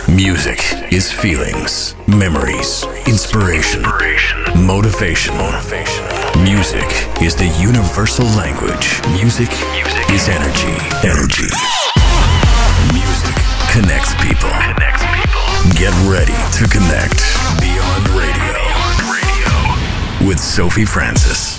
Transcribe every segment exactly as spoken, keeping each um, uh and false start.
Music is feelings, memories, inspiration, motivation. Music is the universal language. Music is energy. Energy. Music connects people. Get ready to connect Beyond Radio with Sophie Francis.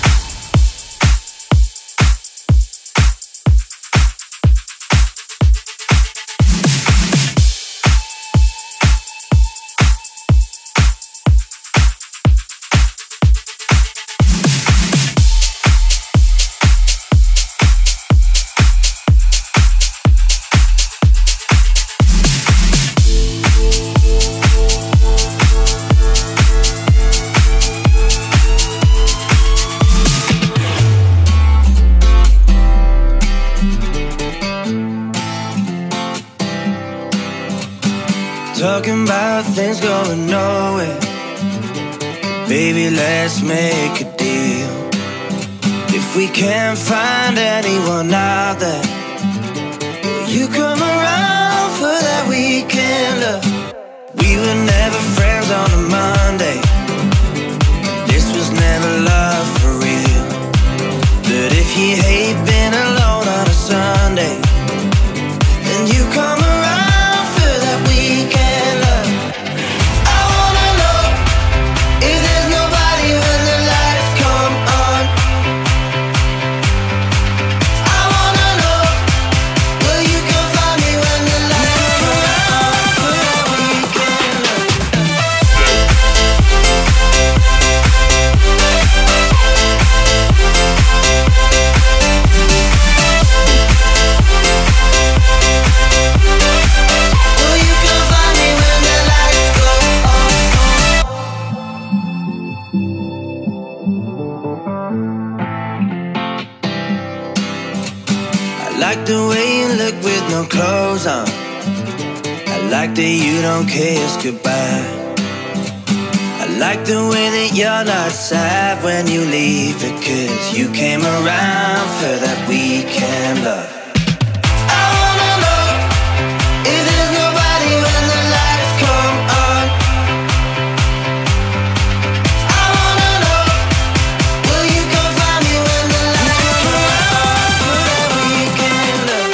Talking about things going nowhere. Baby, let's make a deal. If we can't find anyone out there, will you come around for that weekend love? We were never friends on a Monday. This was never love for real. But if you hate being alone on a Sunday, then you come around for that weekend. I like the way you look with no clothes on. I like that you don't kiss goodbye. I like the way that you're not sad when you leave, because you came around for that weekend love. I wanna know if there's nobody when the lights come on. I wanna know, will you come find me when the lights come on for that weekend love?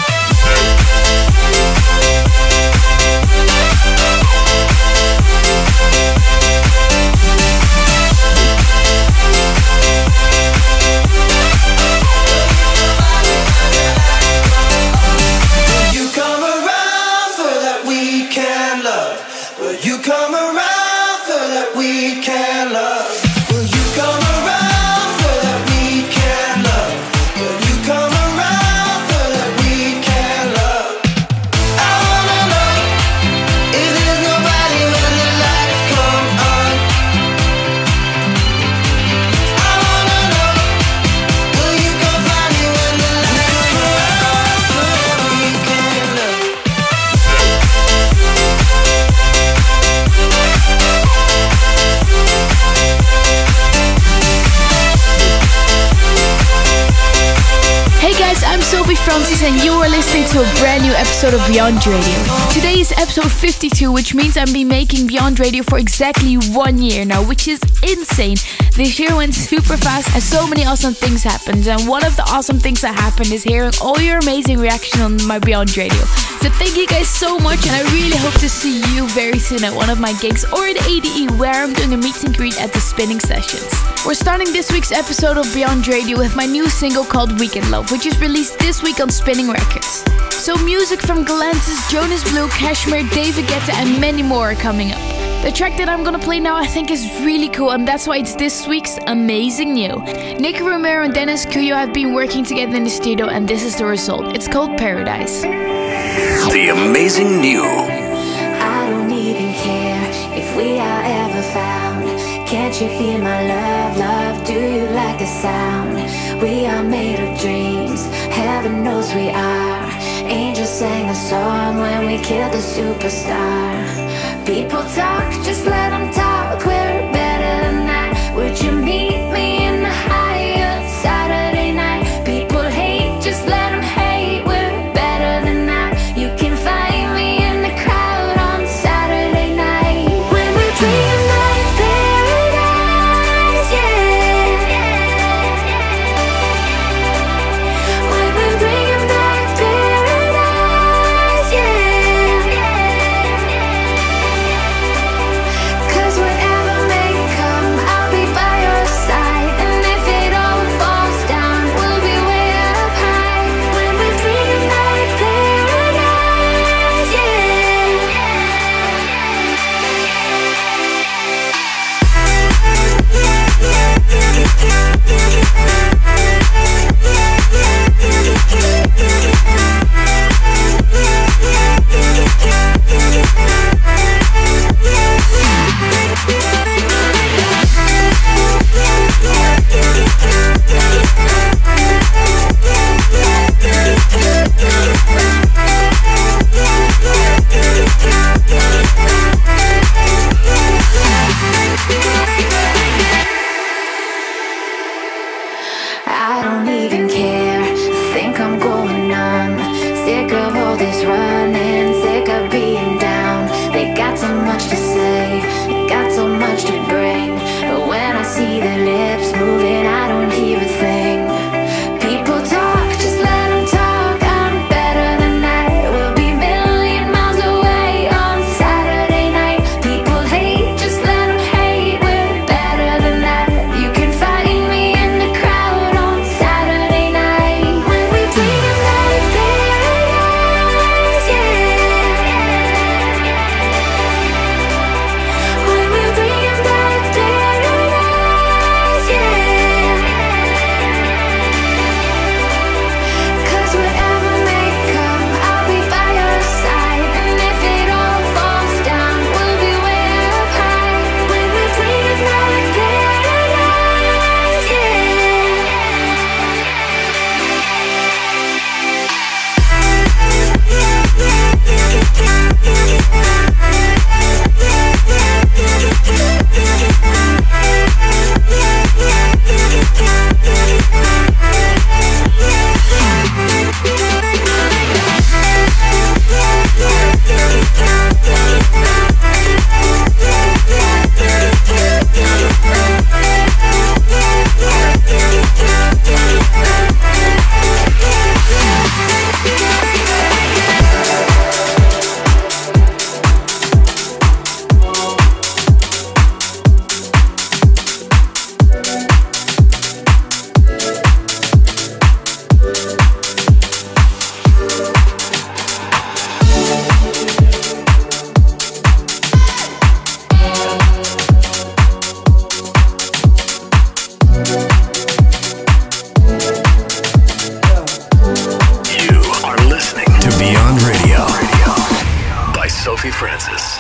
Francis, and you are listening to a brand new episode of Beyond Radio. Today is episode fifty-two, which means I've been making Beyond Radio for exactly one year now, which is insane. This year went super fast and so many awesome things happened, and one of the awesome things that happened is hearing all your amazing reaction on my Beyond Radio. So thank you guys so much, and I really hope to see you very soon at one of my gigs or at A D E, where I'm doing a meet and greet at the Spinning Sessions. We're starting this week's episode of Beyond Radio with my new single called Weekend Love, which is released this week on Spinning Records. So music from Galantis, Jonas Blue, Kashmir, David Guetta and many more are coming up. The track that I'm gonna play now I think is really cool, and that's why it's this week's Amazing New. Nicky Romero and Dennis Cuyo have been working together in the studio, and this is the result. It's called Paradise. The Amazing New. I don't even care if we are ever found. Can't you feel my love, love? Do you like the sound? We are made of dreams, heaven knows we are. Angels sang a song when we killed the superstar. People talk, just let them talk, we're better than that. Would you meet me in the Hyatt Saturday night? People hate, just let them hate, we're better than that. You can find me in the crowd on sick of all this running, sick of being down. They got so much to say, they got so much to bring, but when I see their lips moving, I don't hear a thing. People talk, just let them talk. I'm better than that. We'll be million miles away on Saturday night. People hate, just let them hate. We're better than that. You can find me in the crowd on Saturday night. When we bring them out of paradise, yeah. When we bring them out of paradise, yeah. Cause whatever may come, I'll be by your side. And if it all falls down, we'll be way up high. When we bring them out of paradise, You are listening to Beyond Radio by Sophie Francis.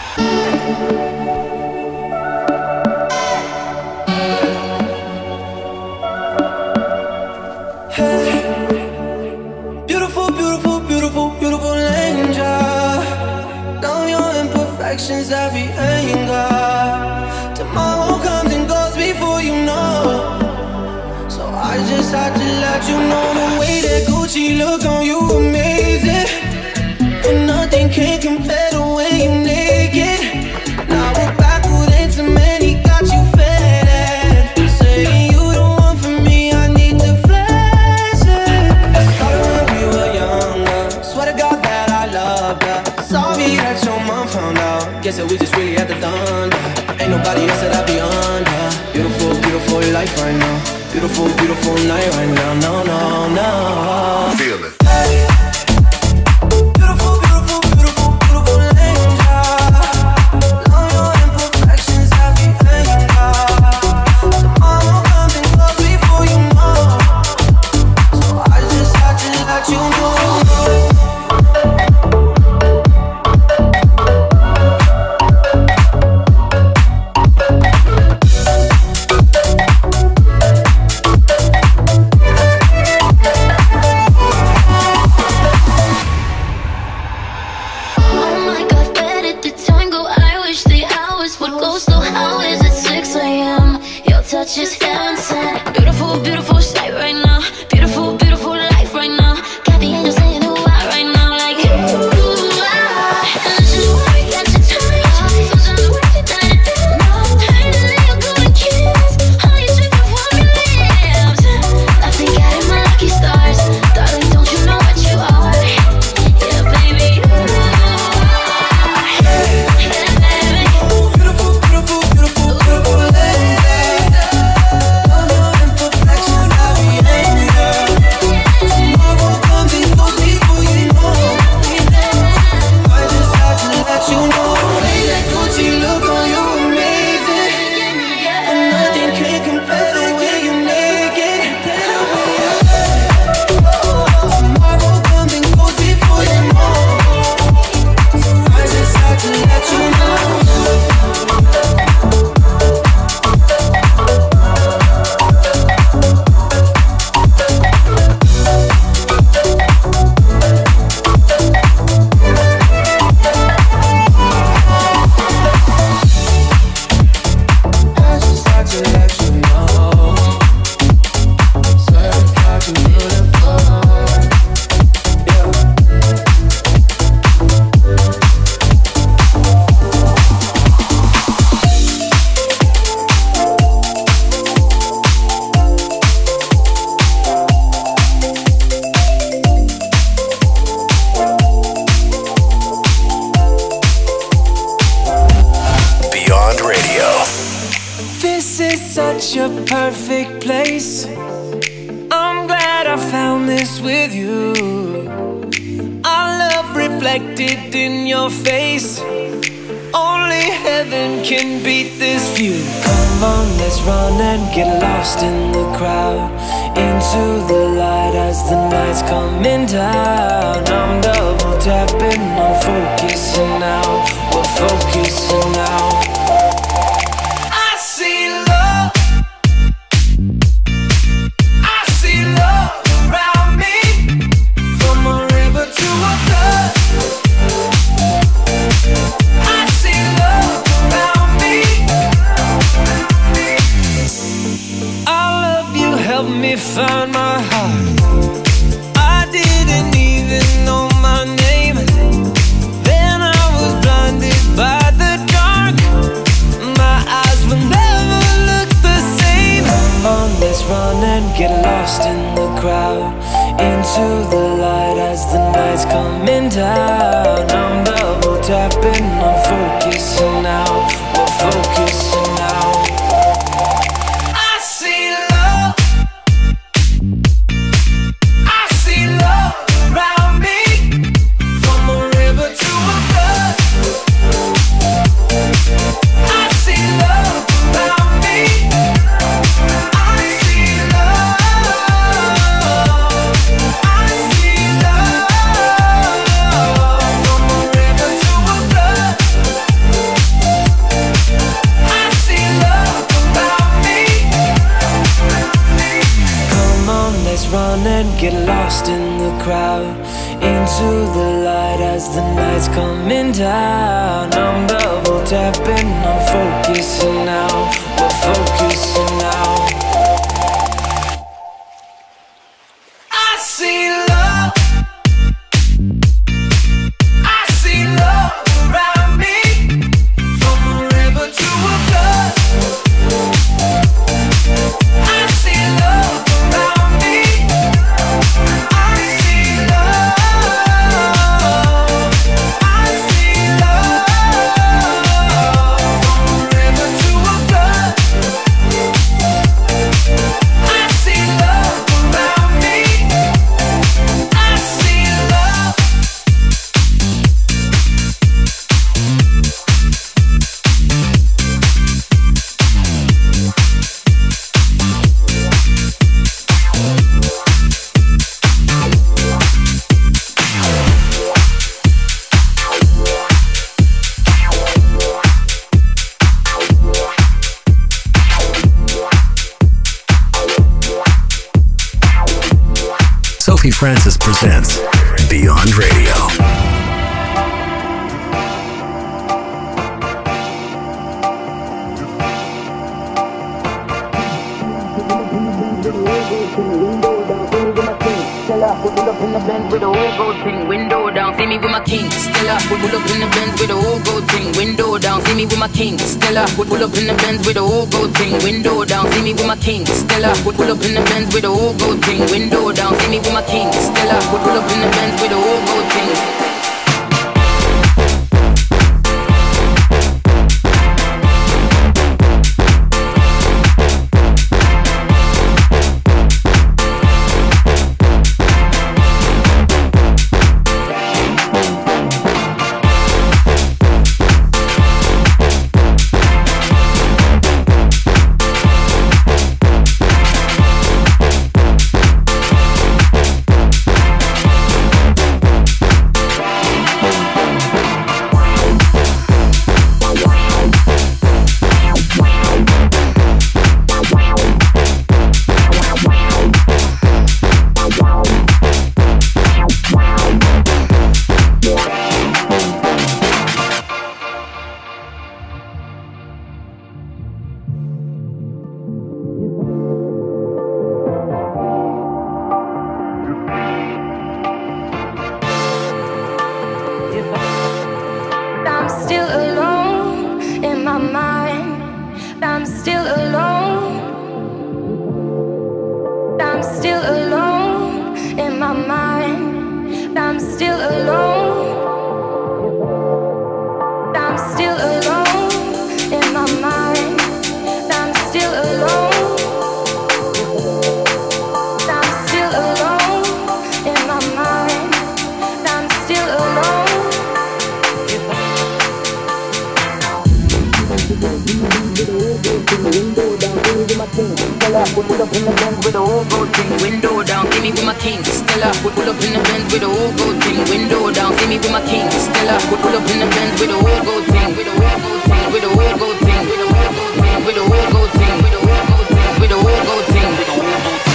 Beautiful, beautiful, beautiful, beautiful angel. Know your imperfections, every anger. Tomorrow comes and goes before you know. So I just had to let you know the way that Gucci look on you amazing. But nothing can compare the way you naked. Now we're back with intimate, got you faded. Saying you the one for me, I need to flash it. Started when we were younger, swear to God that I loved her. Sorry that your mom found out, guess that we just really had to done. Ain't nobody else that I be under. Beautiful, beautiful life right now. Beautiful, beautiful night right now. No, no, no. Feel it. Beautiful, beautiful, beautiful, beautiful angel. Know your imperfections, every anger. Tomorrow comes and goes before you know. So I just had to let you know. Touch is heaven sent. Beautiful, beautiful sight right now. Beautiful, beautiful life right now. Got the angels picture perfect place. I'm glad I found this with you. Our love reflected in your face. Only heaven can beat this view. Come on, let's run and get lost in the crowd, into the light as the night's coming down. I'm double tapping, I'm focusing now. We're focusing now. I see love, I see love around me, from a river to a flood. I see love around me. I love you, help me find my heart. I didn't even know my name. Then I was blinded by the dark. My eyes will never look the same. Come on, let's run and get lost in the crowd, into the light as the night's coming down. I'm double tapping, I'm focusing now. We're focusing now. I see love, I see love around me, from a river to a flood. I see love around me. I see love, I see love, from a river to a flood. I see love around me. Come on, let's run and get lost in the crowd, into the light as the night's coming down. I'm double tapping, I'm focusing now. We're focusing now. I see love, I see love around me, from a river to a flood. I see love around me. I see love, I see love, from a river to a flood. I see love around me. I see love. Sophie Francis presents Beyond Radio. Pull up in the Benz with a whole gold thing, window down, see me with my king. Stella, pull up in the Benz with a whole gold thing, window down, see me with my king. Stella, pull up in the Benz with a whole gold thing, window down, see me with my king. Stella, pull up in the Benz with a whole gold thing, window down, see me with my king. Stella, pull up in the Benz with a whole gold thing. I'm still alone in my mind. I'm still alone. pull up in the Benz with a whole gold thing, window down. See me with my king, Stella. Pull up in the Benz with a whole gold thing, window down. See me with my king, Stella. Pull up in the Benz with a whole gold thing, with a whole gold thing, with a whole gold thing, with a whole gold thing, with a whole gold thing, with a whole gold thing, with a whole gold thing, with a whole gold thing.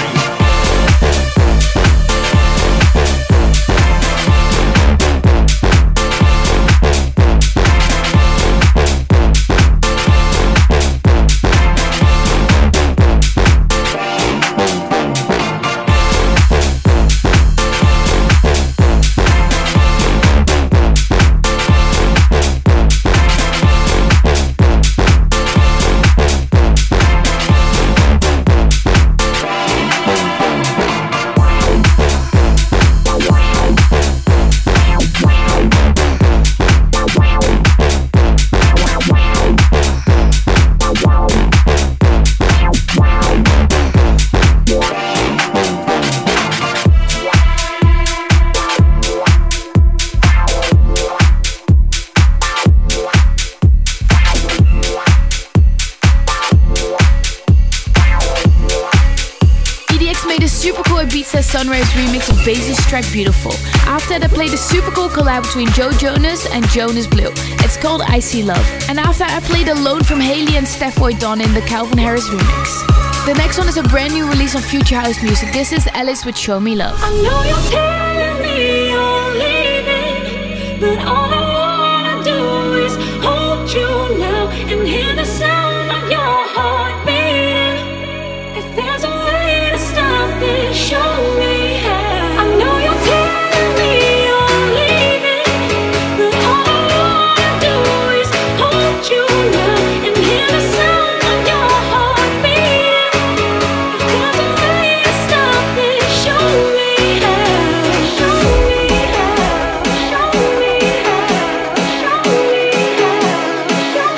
Sunrise remix of Bass's track Beautiful. After that I played a super cool collab between Joe Jonas and Jonas Blue. It's called I See Love. And after I played Alone from Haley and Steph Don in the Calvin Harris remix. The next one is a brand new release on Future House Music. This is Alice with Show Me Love. I know you're telling me you're leaving, but all I wanna do is hold you now and hear the sound of your heart beating. If there's a way to stop this, show me how. I know you're telling me you're leaving, but all I wanna do is hold you now and hear the sound of your heart beating. If there's a way to stop this, show me how. Show me how. Show me how. Show me how. Show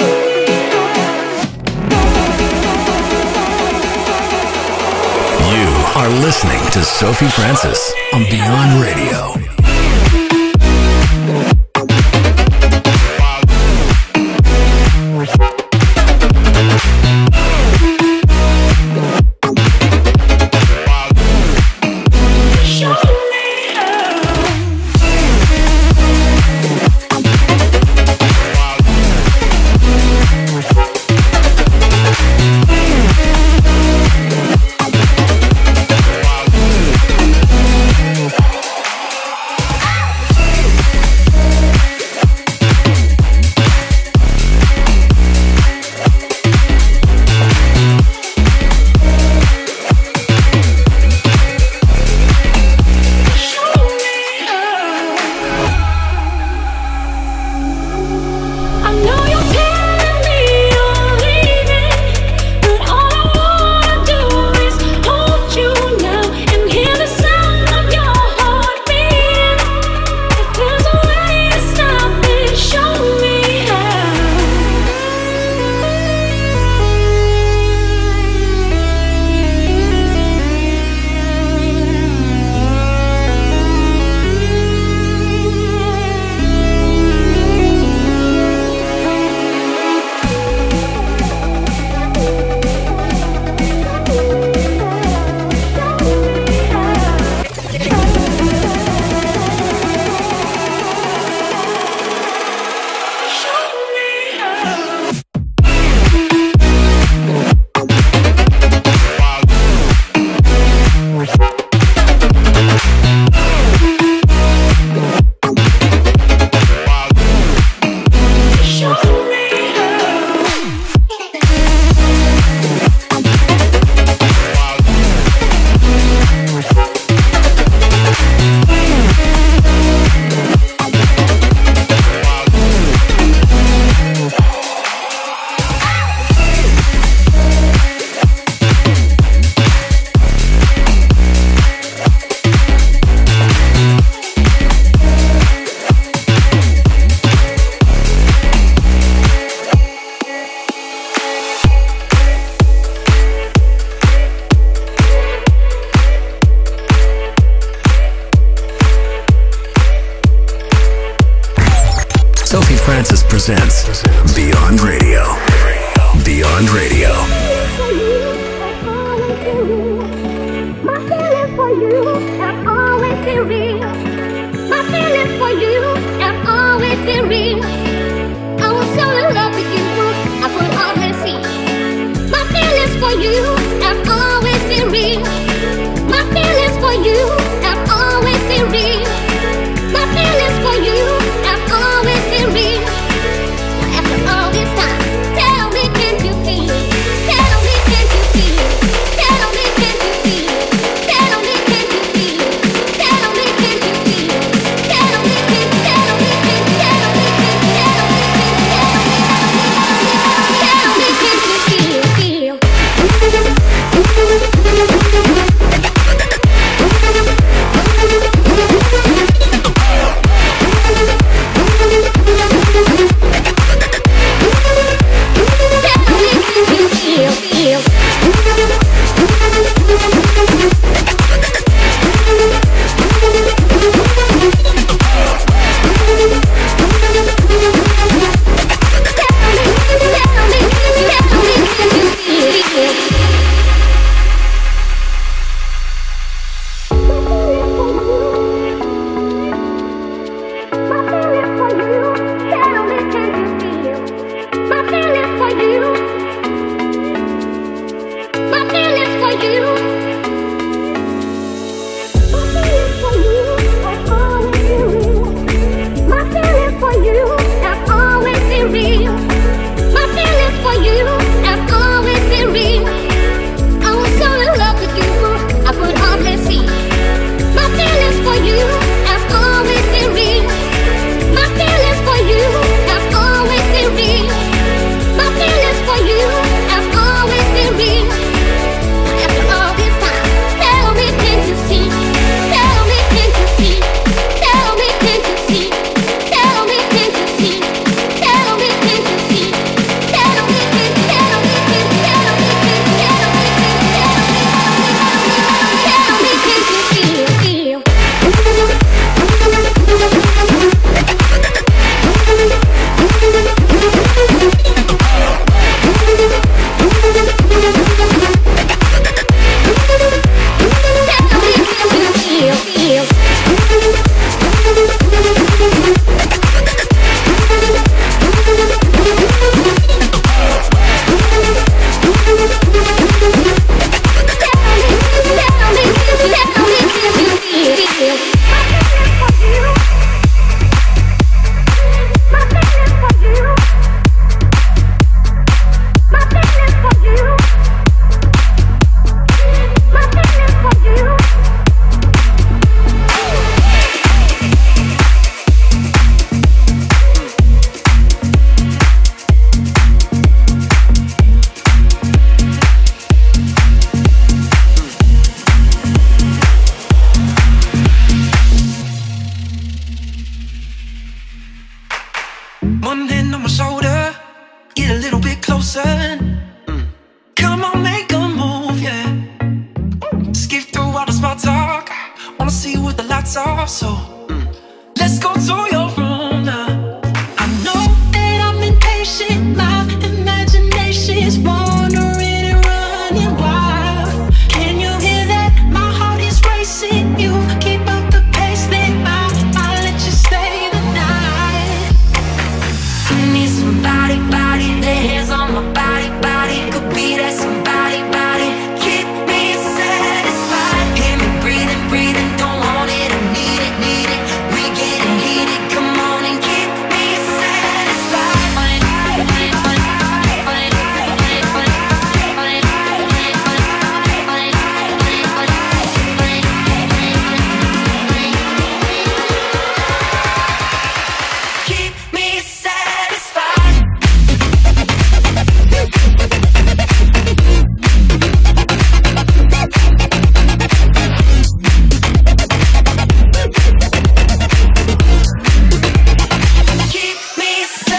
me how. You are listening to Sophie Francis on Beyond Radio. Sophie Francis presents Beyond Radio. Beyond Radio. One hand on my shoulder, get a little bit closer. Mm. Come on, make a move, yeah. Skip through all the small talk. Wanna see what the lights are, so mm. let's go to your room now. I know that I'm impatient, my imagination's wandering and running wild. Can you hear that? My heart is racing. You keep up the pace, then I, I'll let you stay the night. I need somebody, body, their hands on my body, body. Could be that somebody, body. Keep me satisfied. Hear me breathing, breathing. Don't want it, I need it, need it. We getting heated, come on and keep me satisfied. Keep me satisfied. Keep me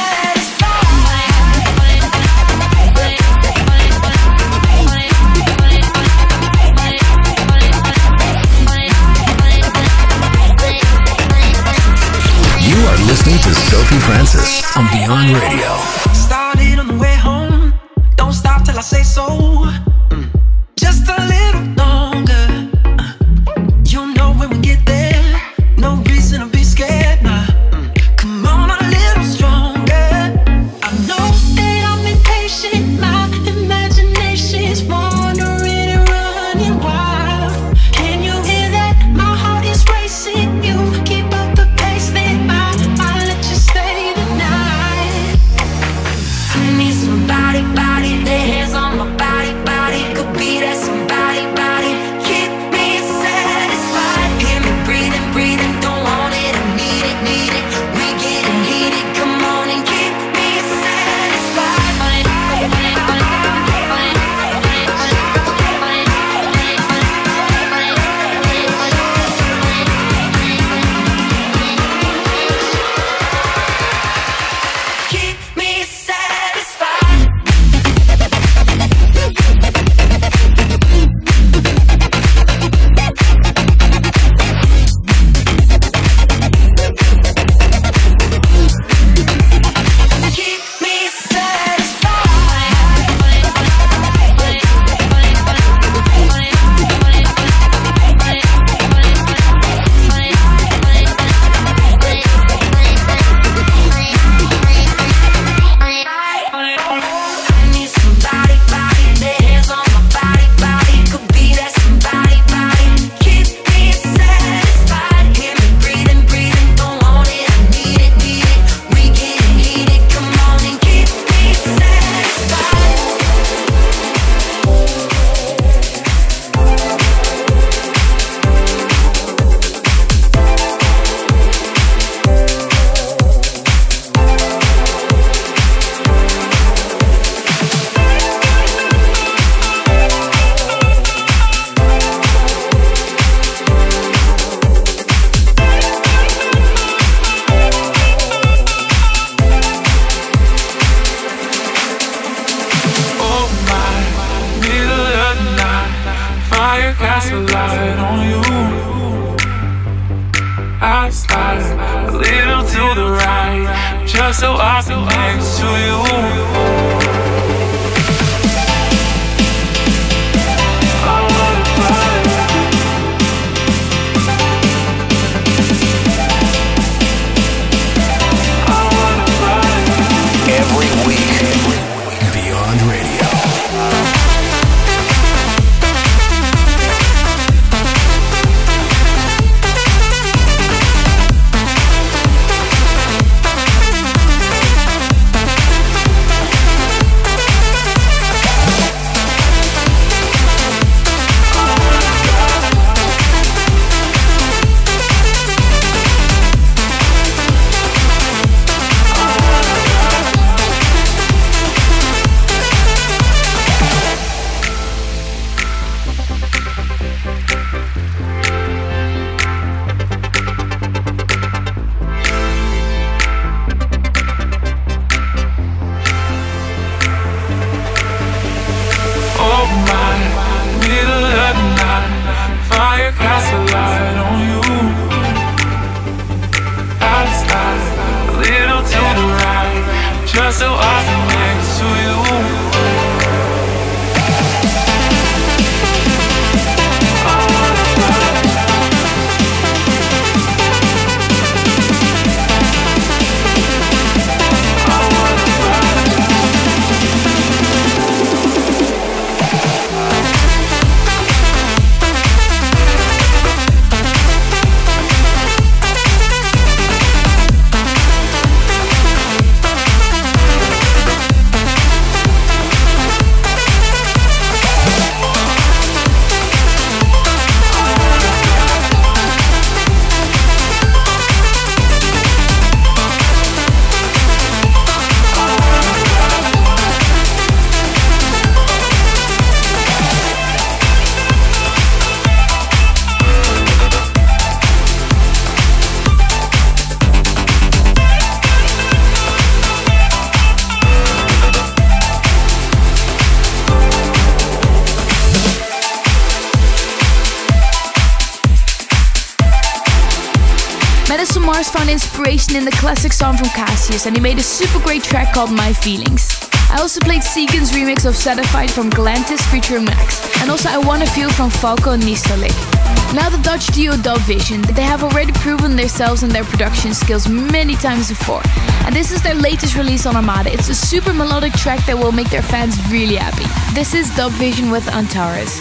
You are listening to Sophie Francis on Beyond Radio. Started on the way home. Don't stop till I say so. Mm. Just a little longer. Uh, you'll know when we get there. No reason to be scared now. Mm. Come on a little stronger. I know that I'm impatient. My imagination's wandering and running wild. Can you hear that? My heart is racing. You keep up the pace, then I, I'll let you stay the night. I need somebody, body, their hands on my body, body. Could be that somebody, body. Keep me satisfied. Hear me breathing, breathing. Don't want it, I need it, need it. We getting heated, come on and keep me satisfied. Keep me satisfied. Keep me I need somebody, body, their hands on my body, body. Could be that somebody, body. Keep me satisfied. Hear me breathing, breathing. Don't want it, I need it, need it. We getting heated, come on and keep me satisfied. Oh my, middle of the night, fire casts a light on you. I slide a little to the right, just so I can next to you. I wanna fly. I wanna fly. Every week, Beyond Radio. I Antares found inspiration in the classic song from Cassius, and he made a super great track called My Feelings. I also played Seegan's remix of Certified from Galantis featuring Max, and also I Wanna Feel from Falco and Nistalik. Now the Dutch duo Dubvision, they have already proven themselves and their production skills many times before, and this is their latest release on Armada. It's a super melodic track that will make their fans really happy. This is Dubvision with Antares.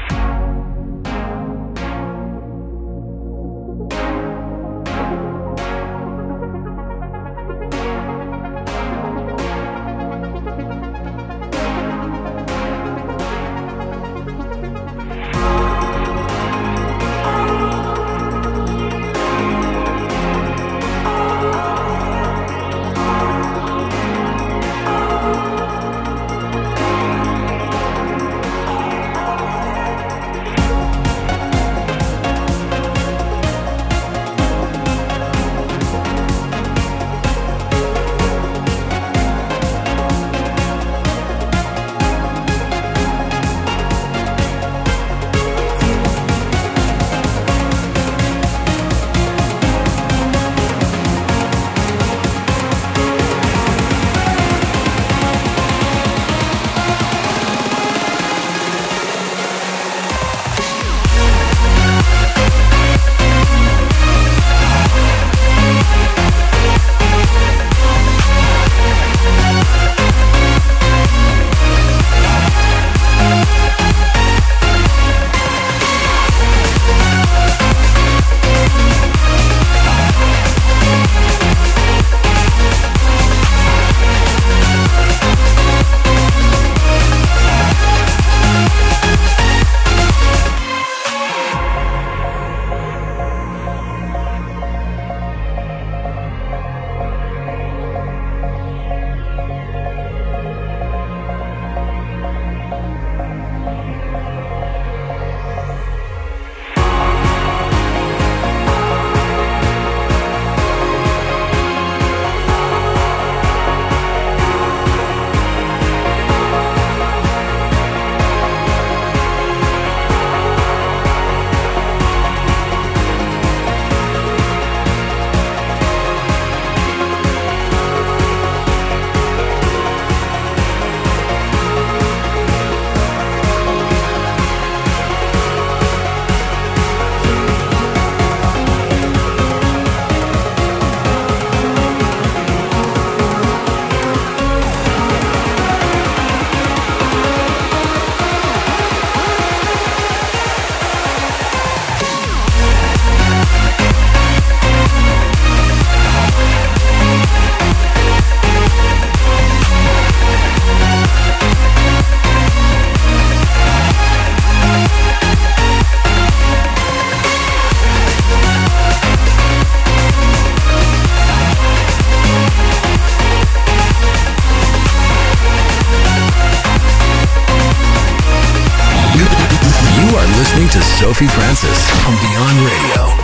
listening to Sophie Francis on Beyond Radio.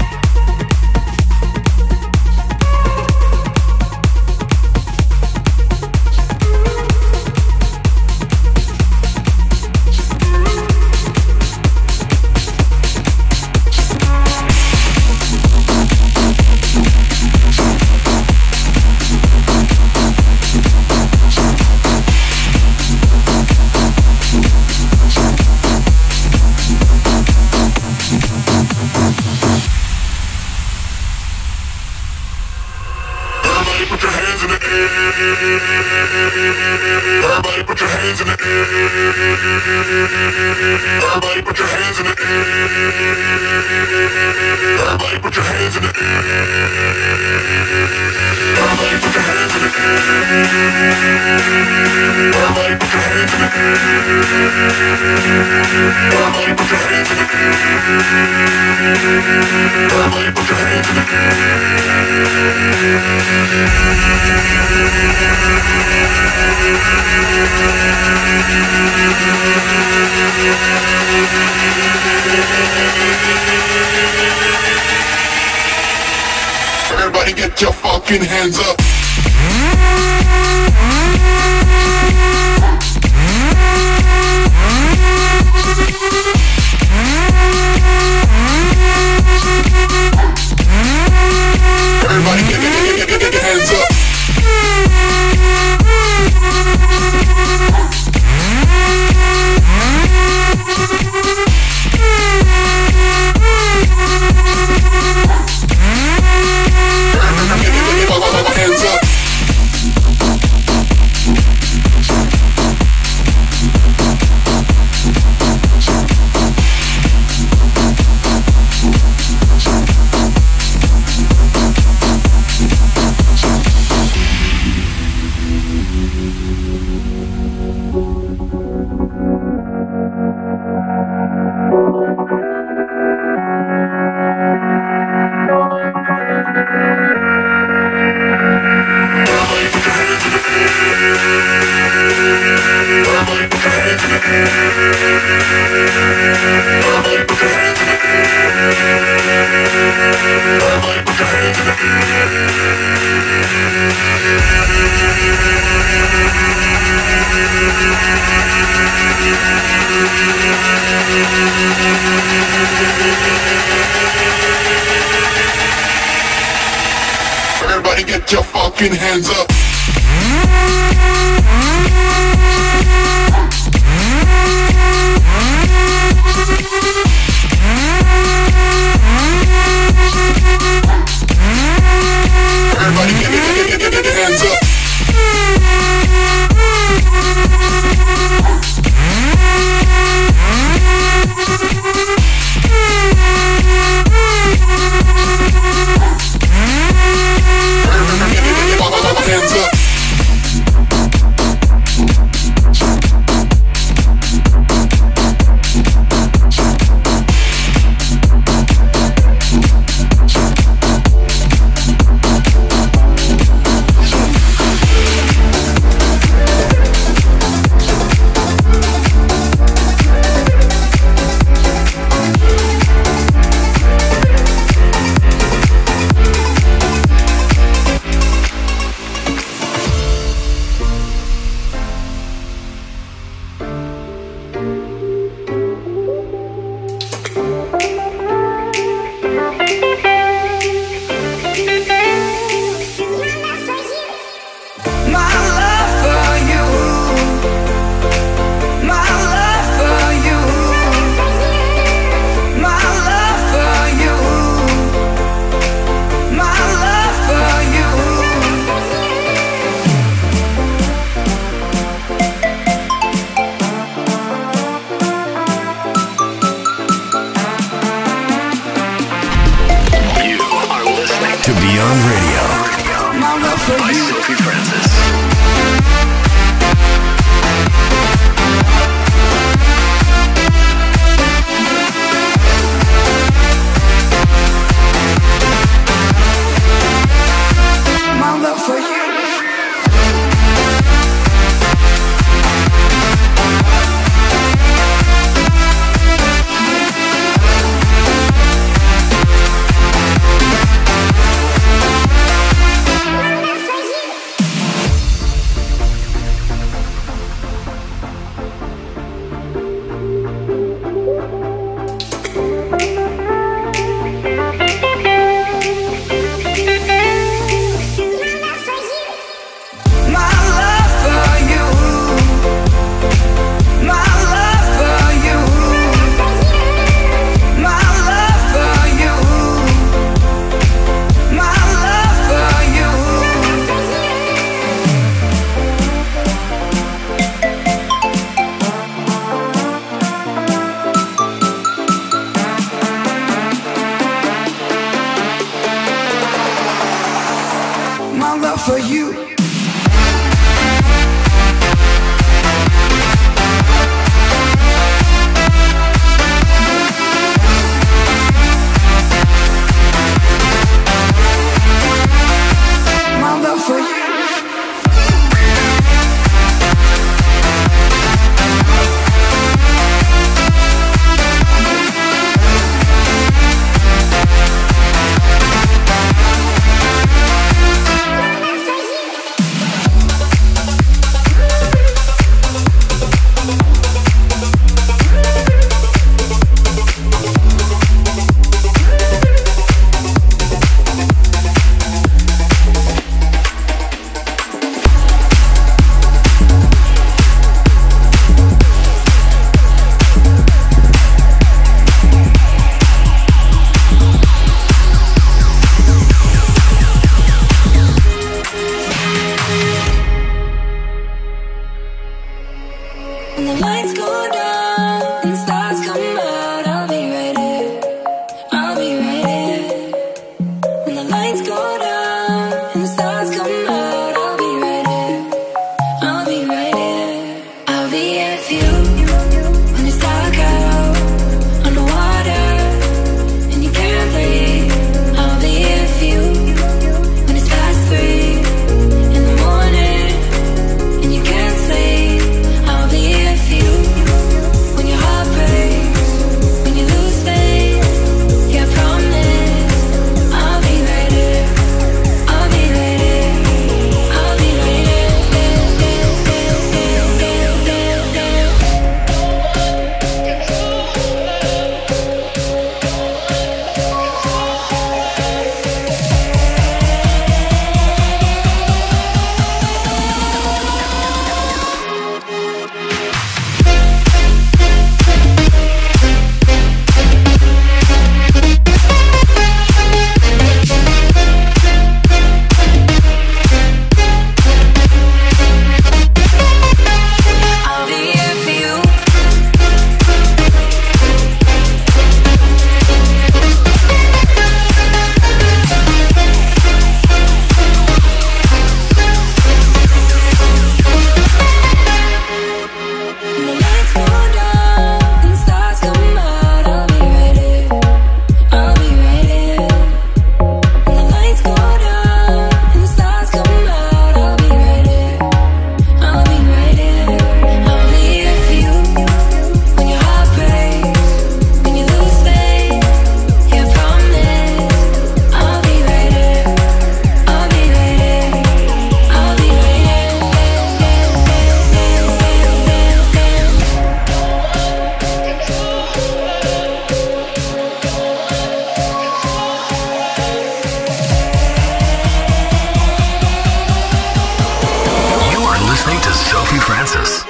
Everybody put your hands in the air. Everybody put your hands in the air. Everybody put your hands in the air. Everybody put your hands in the air. Everybody put your hands in the air. Everybody put your hands in the air. Everybody put your hands in the air. Everybody get your fucking hands up. Everybody get your fucking hands up. Everybody get, get, get, get, get your hands up. Hands up. Beyond Radio by Sophie Francis. For you. My love for you.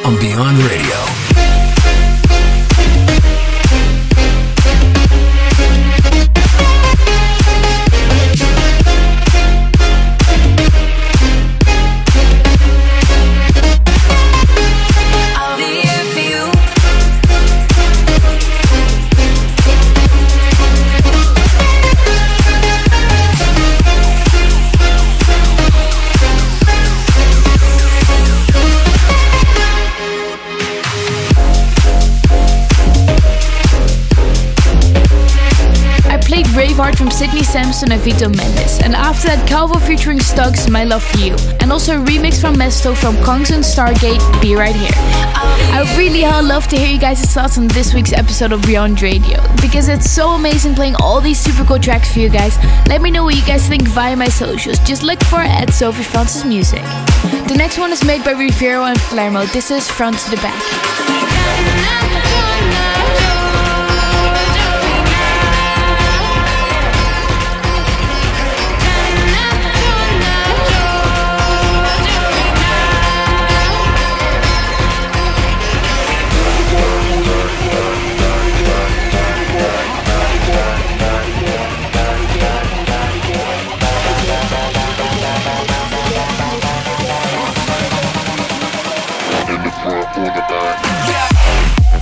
on Beyond Radio. Braveheart from Sydney Sampson and Vito Mendes. And after that, Calvo featuring Stugs, My Love For You. And also a remix from Mesto from Kongs and Stargate, Be Right Here. I really uh, love to hear you guys' thoughts on this week's episode of Beyond Radio, because it's so amazing playing all these super cool tracks for you guys. Let me know what you guys think via my socials. Just look for at Sophie Francis Music. The next one is made by Rivero and Flermo. This is Front to the Back. In the front or the back.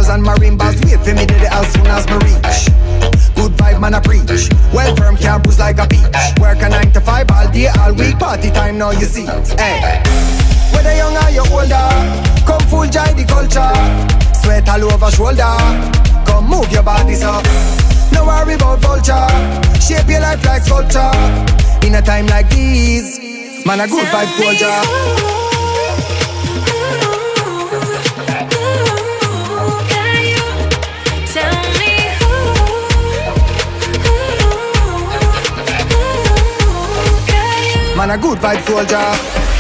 and marimbas wait for me did it as soon as me reach. Good vibe man I preach. Well firm can't bruise like a peach. Work a nine to five all day all week. Party time now you see it. Hey. Whether young or you older, come full joy the culture. Sweat all over shoulder. Come move your bodies up. No worry about vulture. Shape your life like sculpture. In a time like this, man a good vibe soldier. Man a good vibe soldier.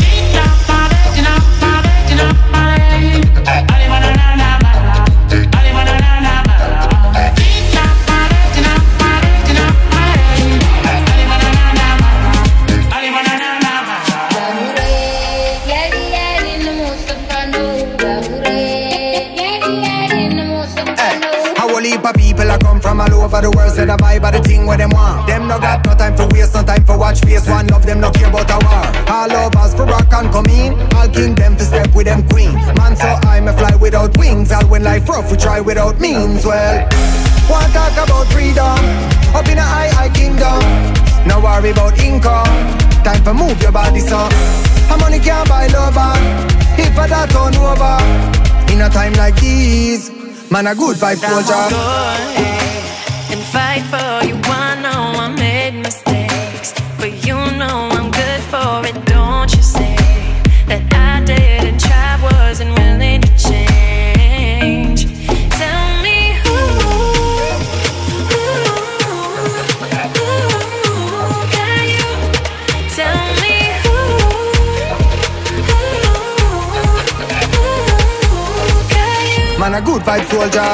People I come from all over the world, say the vibe of the thing where them want. Them no got no time for waste, no time for watch face. One of them no care about a war. All of us for rock and come in. I'll king them to step with them queen. Man so I may fly without wings. All when life rough we try without means. Well, want talk about freedom up in a high high kingdom. No worry about income. Time for move your body so. A money can't buy lover. If I that turn over. In a time like this, man a good vibe soldier. And fight for you. I know I made mistakes, but you know I'm good for it. Don't you say that I didn't try, wasn't willing to change. Tell me who, who, who can you tell me who, who, who can you? Man a good vibe soldier.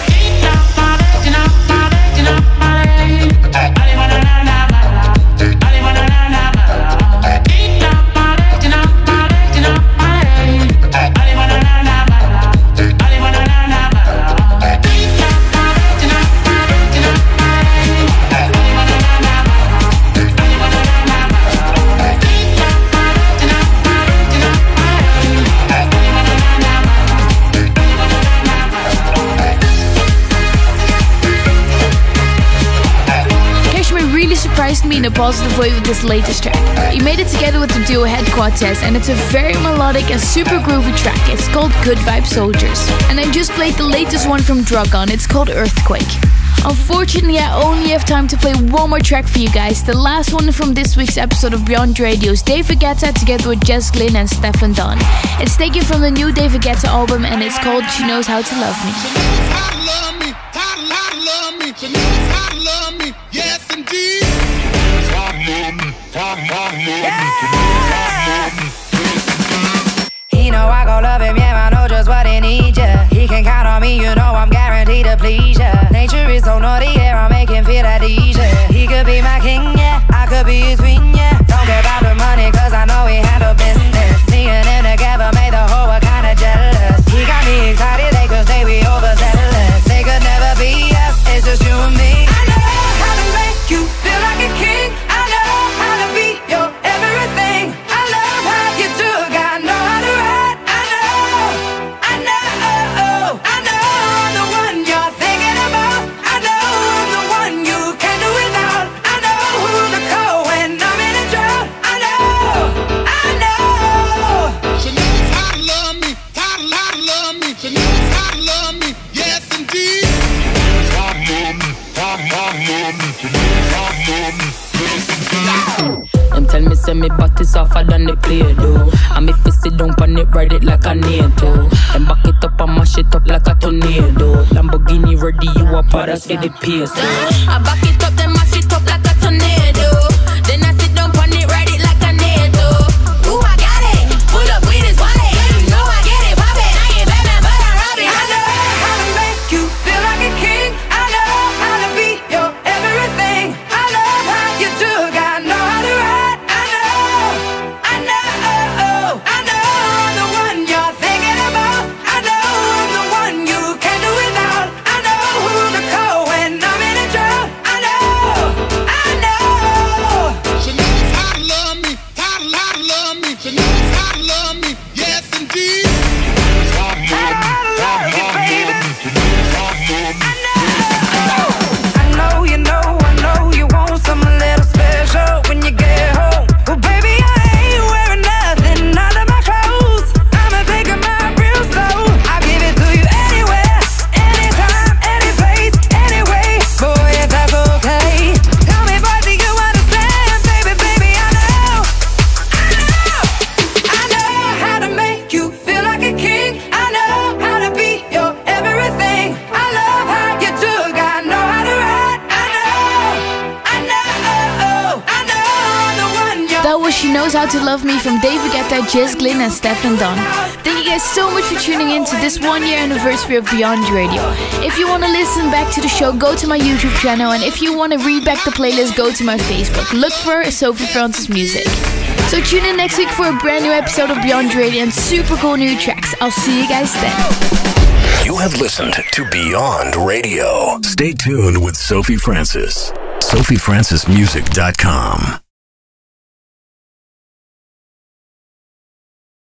Surprised me in a positive way with this latest track. He made it together with the duo Head Quartet, and it's a very melodic and super groovy track. It's called Good Vibe Soldiers. And I just played the latest one from Dragon. It's called Earthquake. Unfortunately, I only have time to play one more track for you guys. The last one from this week's episode of Beyond Radio's David Guetta together with Jess Glynn and Stefan Don. It's taken from the new David Guetta album and it's called She Knows How to Love Me. She knows how to love me, how to, how to love me. She knows how to love me, yes indeed. He know I gon' love him, yeah, I know just what he needs, yeah. He can count on me, you know I'm guaranteed to please, yeah. Nature is so naughty, yeah, I'll make him feel at ease, yeah. He could be my king, yeah, I could be his queen, yeah. Don't care about the money, cause I know he handle business. Seeing them together made the whole world kinda jealous. He got me excited, they could say we overzealous. They could never be us, it's just you and me. I know how to make you feel like a king. I know how to be your everything. I love how you do, God know how to ride. I know, I know, I know I'm the one you're thinking about. I know I'm the one you can't do without. I know who to call when I'm in a drought. I know, I know. She knows how to love me, how to, how to love me. She knows how to love me, yes indeed. How to love me, how to, how to love me. She knows how to love me. Them tell me say me body softer than the play though. And if you sit down on it, ride it like a NATO. Then back it up and mash it up like a tornado. Lamborghini ready, you a part of the pace. I back it up, then mash it up like a tornado. Then I sit down on it, ride it like a NATO. Ooh, I got it, pull up with his wallet. You know I get it poppin', I ain't Batman but I'm Robin. I know how to make you feel like a king. I know how to be your everything. I love how you do, God know how to ride. I know, I know, I know I'm the one you're thinking about. I know I'm the one you can't do without. I know who to call when I'm in a drought. I know, She Knows How to Love Me from David Guetta, Jess Glynn and Stefan Don. Thank you guys so much for tuning in to this one year anniversary of Beyond Radio. If you want to listen back to the show, go to my YouTube channel, and if you want to read back the playlist, go to my Facebook. Look for Sophie Francis Music. So tune in next week for a brand new episode of Beyond Radio and super cool new tracks. I'll see you guys then. You have listened to Beyond Radio. Stay tuned with Sophie Francis. Sophie Francis Music dot com